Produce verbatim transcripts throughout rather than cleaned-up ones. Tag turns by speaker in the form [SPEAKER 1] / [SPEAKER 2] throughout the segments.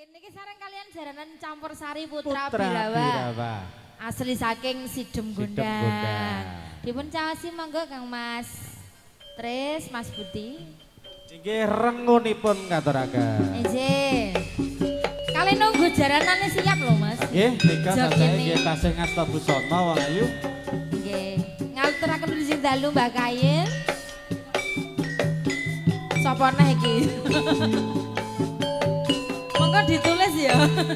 [SPEAKER 1] Niki sareng kalian jaranan campur sari Putra,
[SPEAKER 2] Putra
[SPEAKER 1] Birawa.
[SPEAKER 2] Birawa.
[SPEAKER 1] Asli saking Sidem Gondang. Dipun cawasi monggo Kang Mas Tris, Mas Budi.
[SPEAKER 2] Nggih rengunipun ngaturaken.
[SPEAKER 1] Nggih. Kali nunggu jaranane siap lho Mas.
[SPEAKER 2] Nggih, nika
[SPEAKER 1] Jog
[SPEAKER 2] sadaya
[SPEAKER 1] ini.
[SPEAKER 2] nggih tasih ngasta busana wong ayu.
[SPEAKER 1] Nggih. Ngaturaken izin dalu Mbak Kayin. Sapa neh iki? Monggo ditulis ya.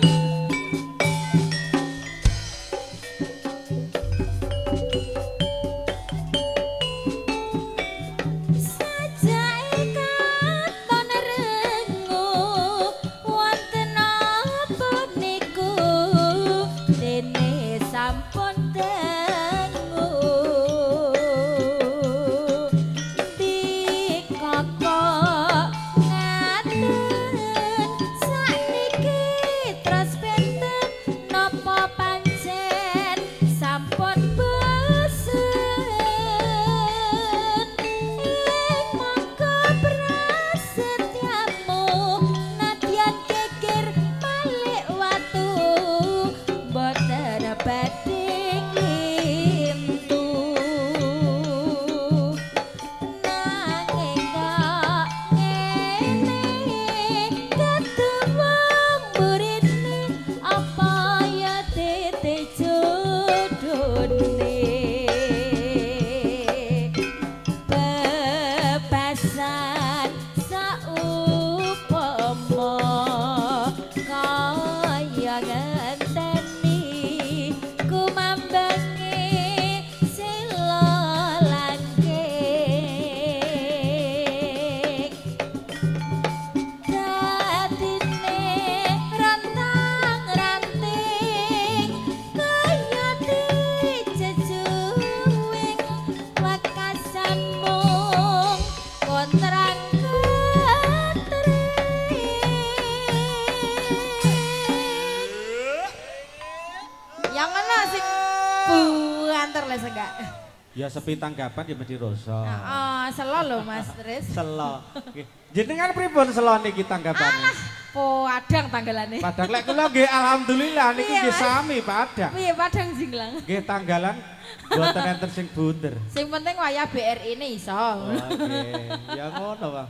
[SPEAKER 2] Ya sepi tanggapan ya mesti rasa.
[SPEAKER 1] Heeh, selo lho Mas Tris.
[SPEAKER 2] Selo. Nggih. Jenengan pripun selo niki tanggapane?
[SPEAKER 1] Alah, padang tanggalane.
[SPEAKER 2] Padang lek kula nggih alhamdulillah niki nggih sami padang.
[SPEAKER 1] Piye padang jinglang?
[SPEAKER 2] Nggih tanggalan mboten enten sing bunder.
[SPEAKER 1] Sing penting wayah B R I ini iso.
[SPEAKER 2] Oke, ya ngono, Bang.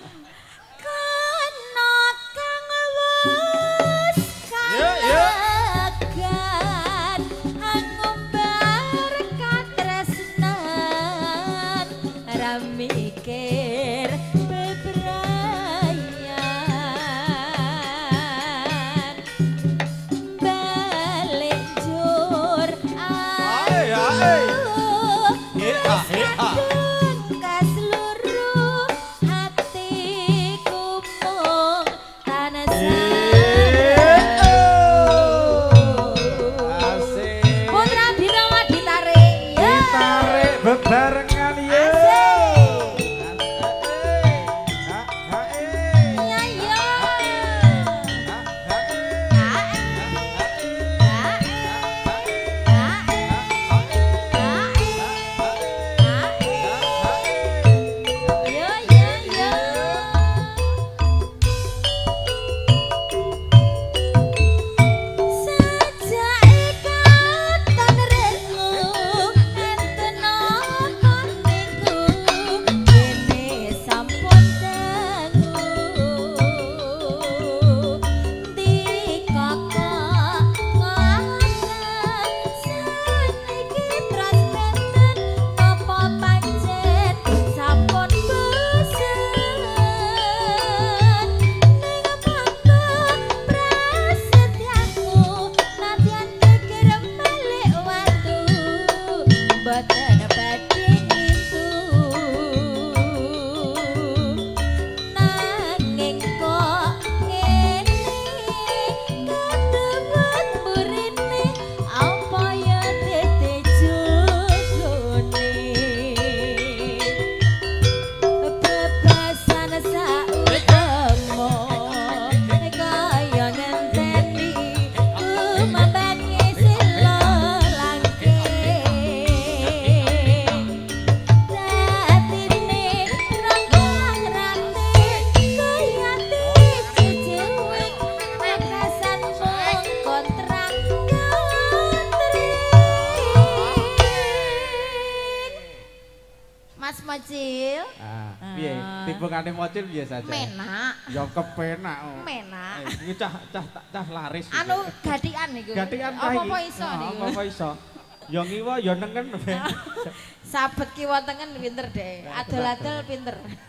[SPEAKER 1] Kana kang wis
[SPEAKER 2] Ya, ya.
[SPEAKER 1] Mikir bebrayan balik jur aduh kadung ke seluruh hatiku mung tanah
[SPEAKER 2] Asik.
[SPEAKER 1] Putra Birawa ditarik ya.
[SPEAKER 2] Ditarik bebarengan ya.
[SPEAKER 1] mocil.
[SPEAKER 2] Ah, piye? Timbangane mocil piye saja?
[SPEAKER 1] Menak.
[SPEAKER 2] Ya kepenak.
[SPEAKER 1] Menak.
[SPEAKER 2] Iki cah cah cah laris.
[SPEAKER 1] Anu gatikan iku.
[SPEAKER 2] Gatikan ta iki.
[SPEAKER 1] Apa-apa iso niku.
[SPEAKER 2] Apa iso? Ya ngiwa ya nengen.
[SPEAKER 1] Sabet kiwa tengen pinter deh. Adol-adol pinter.